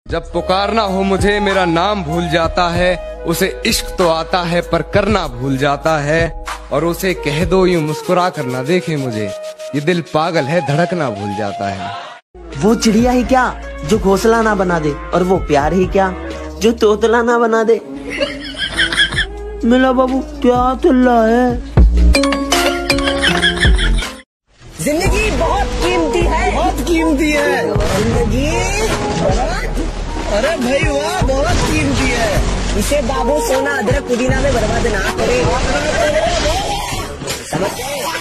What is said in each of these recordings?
जब पुकारना हो मुझे मेरा नाम भूल जाता है, उसे इश्क तो आता है पर करना भूल जाता है। और उसे कह दो यूं मुस्कुरा कर ना देखे मुझे, ये दिल पागल है धड़कना भूल जाता है। वो चिड़िया ही क्या जो घोंसला ना बना दे, और वो प्यार ही क्या जो तोतला ना बना दे। मिला बाबू क्या तुल्ला है। जिंदगी बहुत कीमती है, बहुत कीमती है जिंदगी। अरे भाई वाह, बहुत कीमती है। इसे बाबू सोना अदरक पुदीना में बर्बाद ना करे। समझ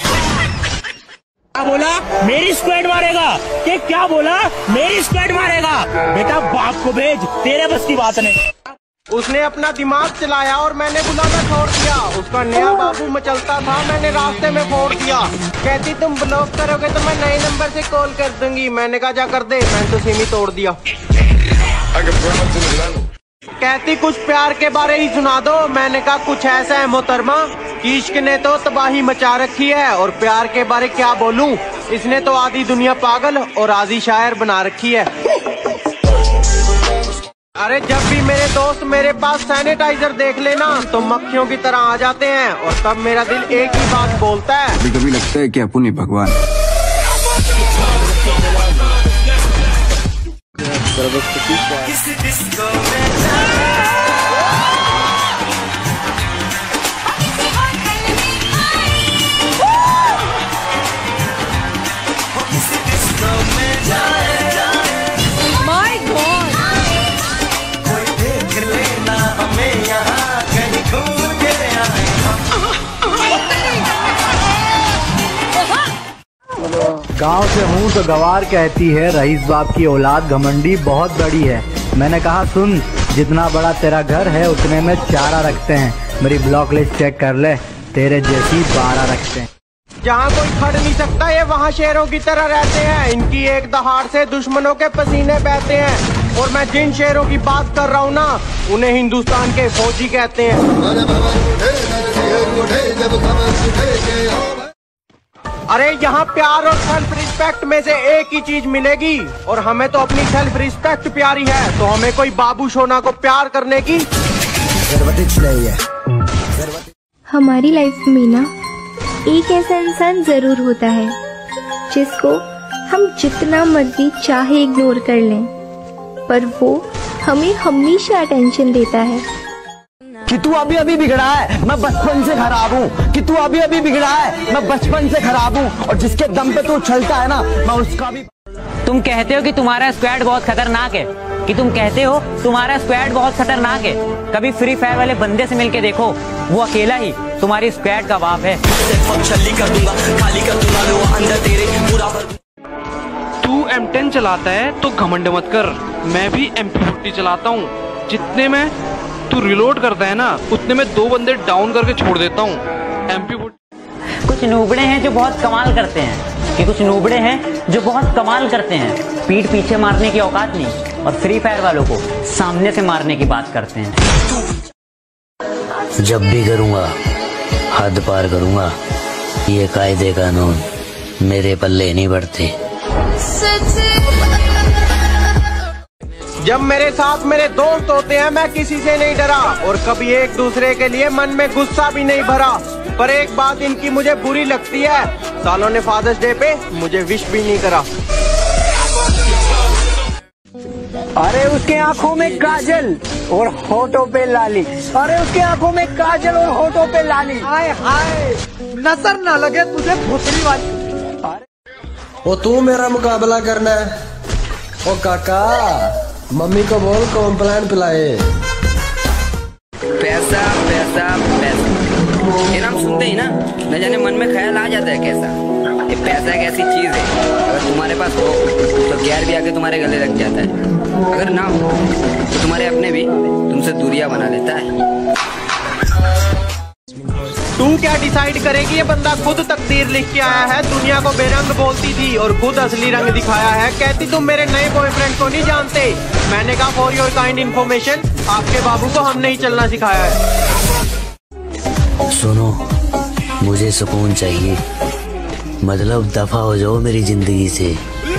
क्या बोला? मेरी स्क्वाड मारेगा? कि क्या बोला? मेरी स्क्वाड मारेगा? बेटा बाप को भेज, तेरे बस की बात नहीं। उसने अपना दिमाग चलाया और मैंने बुलाना छोड़ दिया। उसका नया बाबू मचलता था, मैंने रास्ते में फोड़ दिया। कहती तुम ब्लॉक करोगे तो मैं नए नंबर से कॉल कर दूंगी। मैंने कहा जा कर दे, मैंने तो सिम ही तोड़ दिया। कहती कुछ प्यार के बारे ही सुना दो। मैंने कहा कुछ ऐसा है मोहतरमा कि इश्क ने तो तबाही मचा रखी है, और प्यार के बारे क्या बोलूं, इसने तो आधी दुनिया पागल और आधी शायर बना रखी है। अरे जब भी मेरे दोस्त मेरे पास सैनिटाइजर देख लेना तो मक्खियों की तरह आ जाते हैं, और तब मेरा दिल एक ही बात बोलता है, कभी कभी लगता है कि अपन ही भगवान। गांव से हूँ तो गवार कहती है, रईस बाप की औलाद घमंडी बहुत बड़ी है। मैंने कहा सुन, जितना बड़ा तेरा घर है उतने में चारा रखते हैं। मेरी ब्लॉक लिस्ट चेक कर ले, तेरे जैसी 12 रखते हैं। जहाँ कोई खड़ नहीं सकता ये वहाँ शेरों की तरह रहते हैं। इनकी एक दहाड़ से दुश्मनों के पसीने बहते हैं। और मैं जिन शेरों की बात कर रहा हूँ ना, उन्हें हिंदुस्तान के फौजी कहते हैं। अरे यहाँ प्यार और सेल्फ रिस्पेक्ट में से एक ही चीज मिलेगी, और हमें तो अपनी सेल्फ रिस्पेक्ट प्यारी है, तो हमें कोई बाबू सोना को प्यार करने की जरूरत नहीं है। हमारी लाइफ में ना एक ऐसा इंसान जरूर होता है जिसको हम जितना मर्जी चाहे इग्नोर कर लें, पर वो हमें हमेशा अटेंशन देता है। कि तू अभी अभी बिगड़ा है, मैं बचपन से खराब हूँ। कि तू अभी अभी बिगड़ा है, मैं बचपन से खराब हूँ। और जिसके दम पे तू चलता है ना, मैं उसका भी। तुम कहते हो कि तुम्हारा स्क्वाड बहुत खतरनाक है, कि तुम कहते हो तुम्हारा स्क्वाड बहुत खतरनाक है। कभी फ्री फायर वाले बंदे से मिलके देखो, वो अकेला ही तुम्हारी स्क्वाड का बाप है। तू M10 चलाता है तो घमंड मत कर, मैं भी MP40 चलाता हूँ। जितने में तू रिलोड करता है ना, उतने में 2 बंदे डाउन करके छोड़ देता हूँ। MP40। कुछ नूबड़े हैं जो बहुत कमाल करते हैं, कि कुछ नूबड़े हैं जो बहुत कमाल करते हैं। पीठ पीछे मारने की औकात नहीं, और फ्री फायर वालों को सामने से मारने की बात करते हैं। जब भी करूँगा हद पार करूँगा, ये कायदे कानून मेरे पल्ले नहीं बढ़ते। जब मेरे साथ मेरे दोस्त होते हैं मैं किसी से नहीं डरा, और कभी एक दूसरे के लिए मन में गुस्सा भी नहीं भरा। पर एक बात इनकी मुझे बुरी लगती है, सालों ने फादर्स डे पे मुझे विश भी नहीं करा। अरे उसके आंखों में काजल और होठों पे लाली। अरे उसके आंखों में काजल और होठों पे लाली। हाय हाय, नजर ना लगे तुझे भोसड़ी वाली। वो तू मेरा मुकाबला करना है। ओ काका, मम्मी को बोल कॉम्प्लान पिलाए। पैसा पैसा पैसा, ये नाम सुनते ही ना न जाने मन में ख्याल आ जाता है कैसा। ये पैसा एक ऐसी चीज है, अगर तुम्हारे पास हो तो गैर भी आके तुम्हारे गले लग जाता है, अगर ना हो तो तुम्हारे अपने भी तुमसे दूरियां बना लेता है। तू क्या डिसाइड करेगी, ये बंदा खुद तकदीर लिख के आया है। दुनिया को बेरंग बोलती थी और खुद असली रंग दिखाया है। कहती तुम मेरे नए बॉयफ्रेंड को नहीं जानते। मैंने कहा फॉर योर काइंड इन्फॉर्मेशन, आपके बाबू को हमने ही चलना सिखाया है। सुनो, मुझे सुकून चाहिए, मतलब दफा हो जाओ मेरी जिंदगी से।